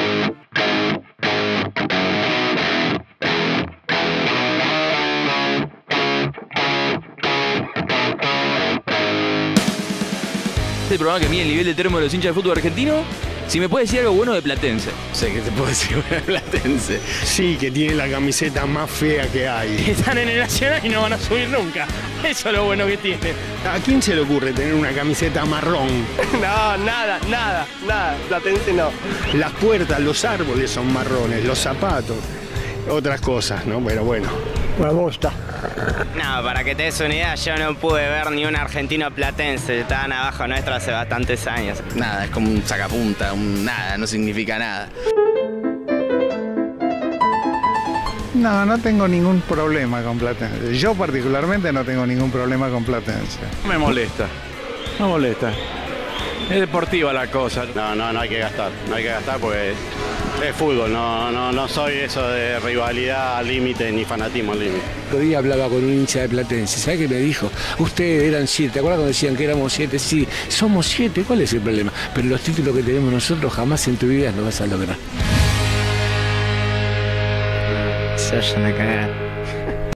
Este programa que mide el nivel de termo de los hinchas de fútbol argentino. Si me puede decir algo bueno de Platense. Sé que te puedo decir de Platense. Sí, que tiene la camiseta más fea que hay. Están en el Nacional y no van a subir nunca. Eso es lo bueno que tiene. ¿A quién se le ocurre tener una camiseta marrón? No, nada. Platense no. Las puertas, los árboles son marrones, los zapatos, otras cosas, ¿no? Pero bueno. Me gusta. No, para que te des una idea, yo no pude ver ni un argentino platense. Estaban abajo nuestro hace bastantes años. Nada, es como un sacapunta, nada, no significa nada. No tengo ningún problema con Platense. Yo particularmente no tengo ningún problema con Platense. Me molesta. Es deportiva la cosa. No hay que gastar. No hay que gastar porque es fútbol. No soy eso de rivalidad al límite ni fanatismo al límite. El otro día hablaba con un hincha de Platense. ¿Sabes qué me dijo? Ustedes eran 7. ¿Te acuerdas cuando decían que éramos 7? Sí, somos 7. ¿Cuál es el problema? Pero los títulos que tenemos nosotros jamás en tu vida los vas a lograr. Se vayan a cagar.